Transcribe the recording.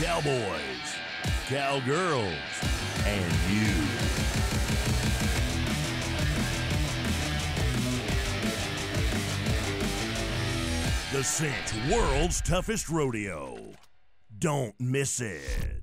cowboys, cowgirls, and you. The CINCH World's Toughest Rodeo. Don't miss it.